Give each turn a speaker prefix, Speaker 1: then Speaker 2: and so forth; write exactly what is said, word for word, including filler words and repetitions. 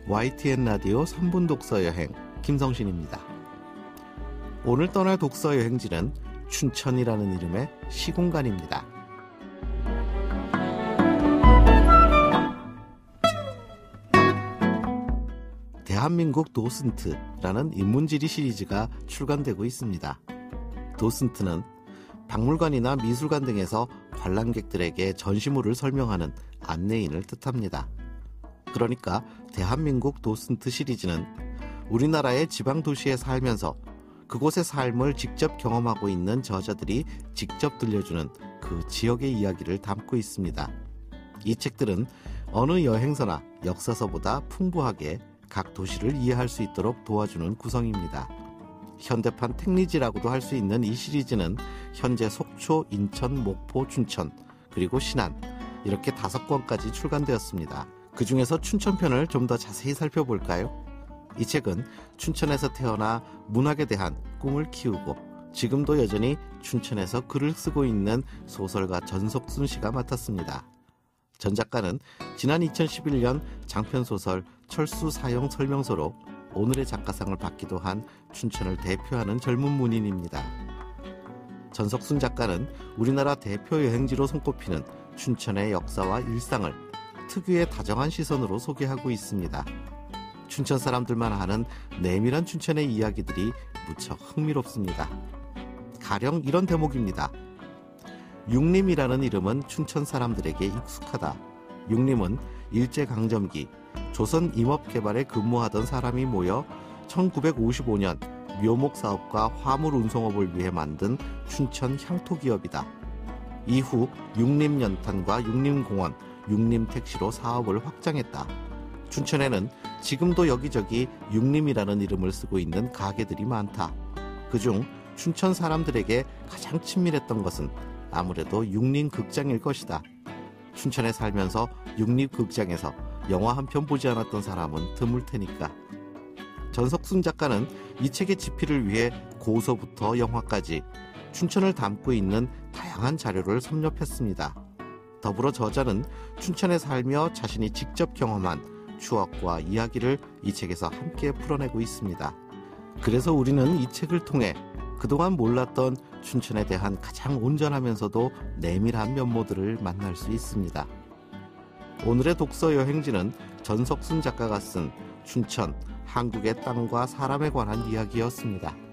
Speaker 1: 와이티엔 라디오 삼 분 독서 여행 김성신입니다. 오늘 떠날 독서 여행지는 춘천이라는 이름의 시공간입니다. 대한민국 도슨트라는 인문지리 시리즈가 출간되고 있습니다. 도슨트는 박물관이나 미술관 등에서 관람객들에게 전시물을 설명하는 안내인을 뜻합니다. 그러니까 대한민국 도슨트 시리즈는 우리나라의 지방 도시에 살면서 그곳의 삶을 직접 경험하고 있는 저자들이 직접 들려주는 그 지역의 이야기를 담고 있습니다. 이 책들은 어느 여행서나 역사서보다 풍부하게 각 도시를 이해할 수 있도록 도와주는 구성입니다. 현대판 택리지라고도 할 수 있는 이 시리즈는 현재 속초, 인천, 목포, 춘천, 그리고 신안 이렇게 다섯 권까지 출간되었습니다. 그 중에서 춘천편을 좀 더 자세히 살펴볼까요? 이 책은 춘천에서 태어나 문학에 대한 꿈을 키우고 지금도 여전히 춘천에서 글을 쓰고 있는 소설가 전석순 씨가 맡았습니다. 전 작가는 지난 이천십일 년 장편소설 철수 사용 설명서로 오늘의 작가상을 받기도 한 춘천을 대표하는 젊은 문인입니다. 전석순 작가는 우리나라 대표 여행지로 손꼽히는 춘천의 역사와 일상을 특유의 다정한 시선으로 소개하고 있습니다. 춘천 사람들만 아는 내밀한 춘천의 이야기들이 무척 흥미롭습니다. 가령 이런 대목입니다. 육림이라는 이름은 춘천 사람들에게 익숙하다. 육림은 일제강점기 조선 임업개발에 근무하던 사람이 모여 천구백오십오 년 묘목사업과 화물운송업을 위해 만든 춘천 향토기업이다. 이후 육림연탄과 육림공원, 육림택시로 사업을 확장했다. 춘천에는 지금도 여기저기 육림이라는 이름을 쓰고 있는 가게들이 많다. 그중 춘천 사람들에게 가장 친밀했던 것은 아무래도 육림극장일 것이다. 춘천에 살면서 육림극장에서 영화 한 편 보지 않았던 사람은 드물 테니까. 전석순 작가는 이 책의 집필을 위해 고서부터 영화까지 춘천을 담고 있는 다양한 자료를 섭렵했습니다. 더불어 저자는 춘천에 살며 자신이 직접 경험한 추억과 이야기를 이 책에서 함께 풀어내고 있습니다. 그래서 우리는 이 책을 통해 그동안 몰랐던 춘천에 대한 가장 온전하면서도 내밀한 면모들을 만날 수 있습니다. 오늘의 독서 여행지는 전석순 작가가 쓴 춘천, 한국의 땅과 사람에 관한 이야기였습니다.